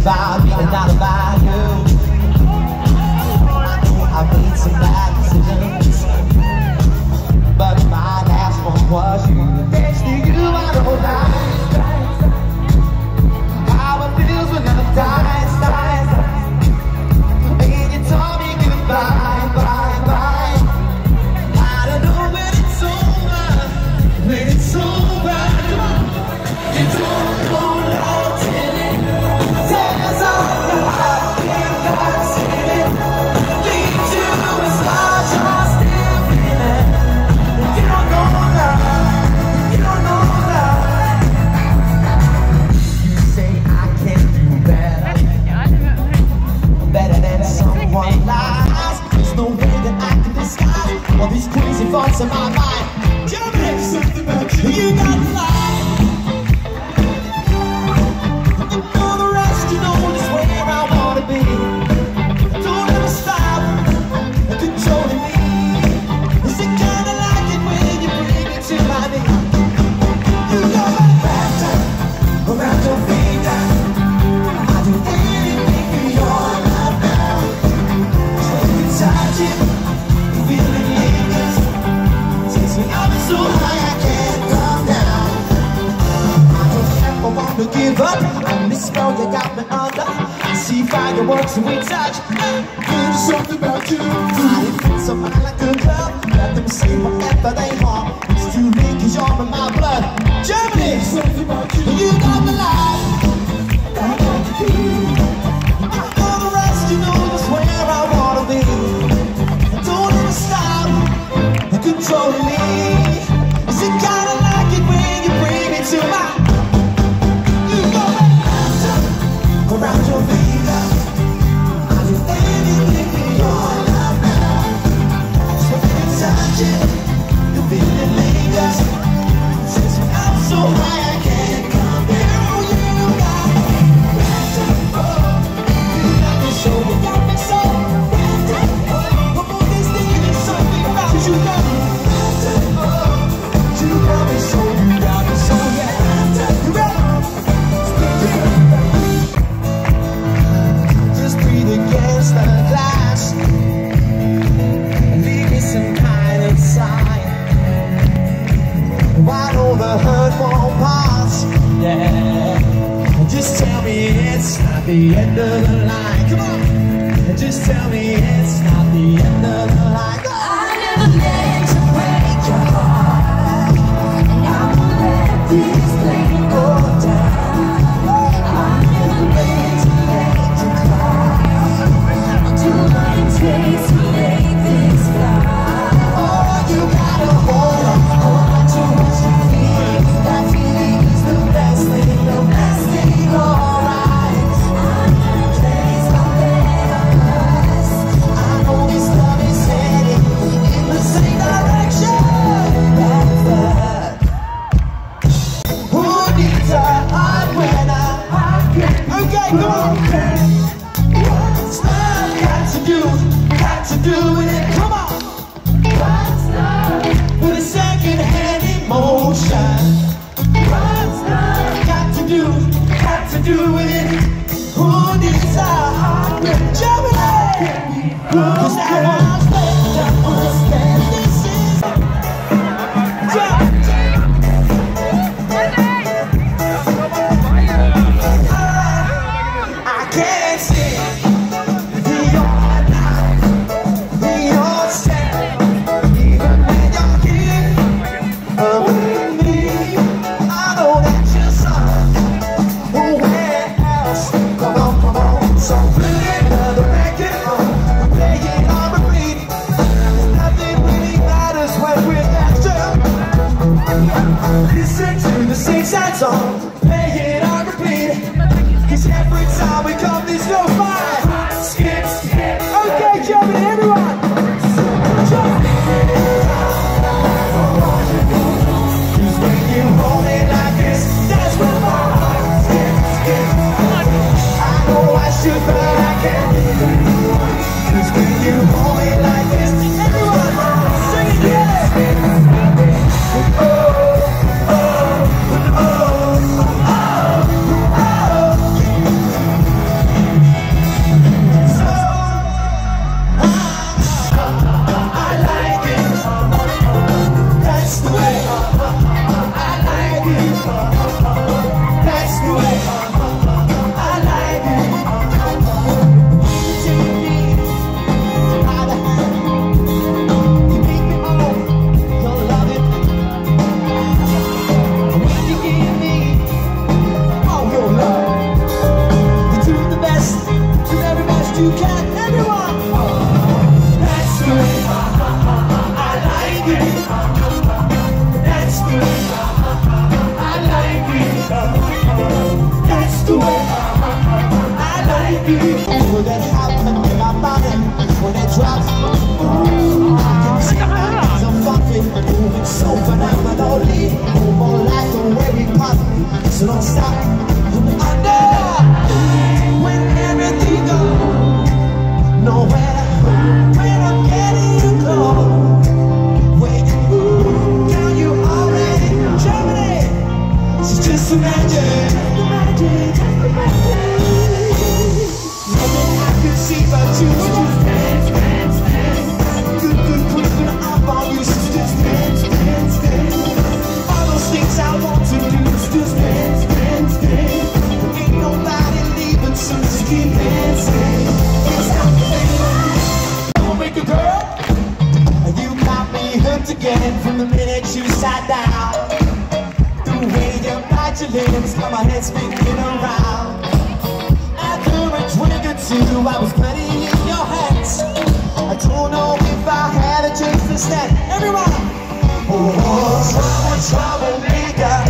about me and not about you. I know I made some bad decisions, but my last one was you. Next to you, I don't lie. How it feels when love dies, dies. And you told me goodbye, bye, bye. I don't know when it's over, when it's over. Come on, you don't go out till it tears off your heart. Can't see it. Lead you as large as I'm still feeling. You don't know love, you don't know love. You say I can't do better, better than someone lies. There's no way that I can disguise all these crazy thoughts in my mind. Tell me something about you. You got to lie. And for the rest, you know just where I wanna be. Don't ever stop controlling me. Is it kinda like it when you bring me to my knee? You got my wrapped up around your finger. I do anything for your love now. So when you touch it, you feel it lingers. Takes me up so high I can't come down. I don't ever want to give up. On this spell you got me under. I see fireworks and we touch. There's something about you. It fits a mind like a glove. Let them say whatever they want. It's too late 'cause you're in my blood. Germany, something about you. You got the light. I got the key. And for the rest, you know just where I wanna be. Don't ever stop controlling me. Is it kinda like it when you bring me to my? You got me wrapped up around your finger. I do anything for your love now. So when you touch it, you feel it lingers. Since I'm so high I can't come down. You got me wrapped up, oh. You got me so wrapped up, oh. Come on, this thing is something about you. Got me wrapped up, oh. You got me so, yeah. You ready? Just breathe against the glass and leave me some kind of sign. I know the hurt won't pass, yeah. Just tell me it's not the end of the line. Come on, just tell me it's not the end of the line. I never meant to break your heart, and I won't let this plane go down. I never meant to make you cry. I'll do what it takes to make this fly. Oh, you gotta hold on to what you feel. That feeling is the best thing, alright. I'm in a place I'll never last. I know this love is heading in the same direction. Who needs a heart when okay, come on. What's love got to do with it? Come on. What's love? With a second-hand emotion. What's love? Got to do with it. Who needs a heart when Germany? 'Cause that one's left to understand this is I can't see you're not yourself, even when you're here with me. I know that you're somewhere else. Come on, so play another record, play it on repeat. Nothing really matters when we're next to. Listen to the same sad song, play it on repeat. 'Cause every time we come, there's no fight. Skip. Okay, Germany, everyone. Jump. 'Cause when you hold it like this, that's when my heart skips. I know I should, but I can't. 'Cause when you hold it like this, everyone, sing it, yeah. Oh. So don't stop. I know when everything goes nowhere, when I'm getting you close, when you move, girl, you already Germany. It's just the magic, just the magic, just the magic. Nothing I can see but you. Just dance, dance, dance. Good, good, quick, when I'm on you. So just dance, dance, dance. All those things I want to do. Just dance, dance, dance. Ain't nobody leaving, so just keep dancing. It's not the thing. Don't make a girl. You got me hooked again from the minute you sat down. The way you bite your lips, got my head spinning around. After a drink or two, I was plenty in your hands. I don't know if I had a chance to stand. Everyone! Oh, trouble, troublemaker.